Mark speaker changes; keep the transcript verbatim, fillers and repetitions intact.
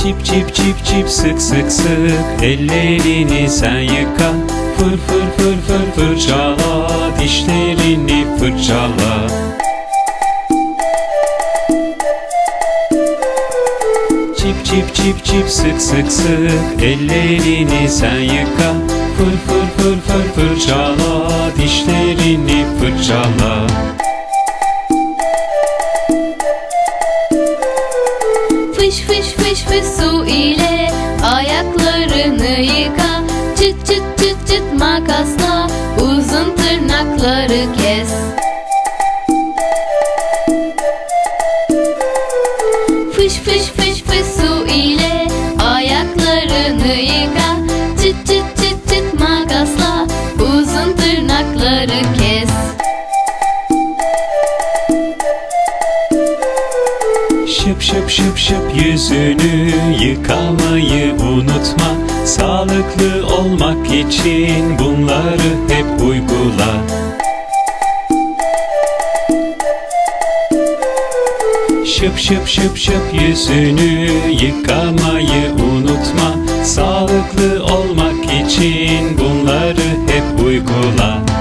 Speaker 1: Çip çip çip çip sık sık sık ellerini sen yıka. Fır fır fır fır fırçala, dişlerini fırçala. Çip çip çip çip sık sık sık ellerini sen yıka. Fır fır fır fır fırçala, dişlerini fırçala.
Speaker 2: Fış fış fış fış su ile ayaklarını yıka. Çıt çıt çıt çıt makasla uzun tırnakları kes. Fış fış fış fış su ile ayaklarını yıka. Çıt çıt çıt çıt makasla uzun tırnakları kes.
Speaker 1: Şıp şıp şıp şıp yüzünü yıkamayı unutma. Sağlıklı olmak için bunları hep uygula. Şıp şıp şıp şıp yüzünü yıkamayı unutma. Sağlıklı olmak için bunları hep uygula.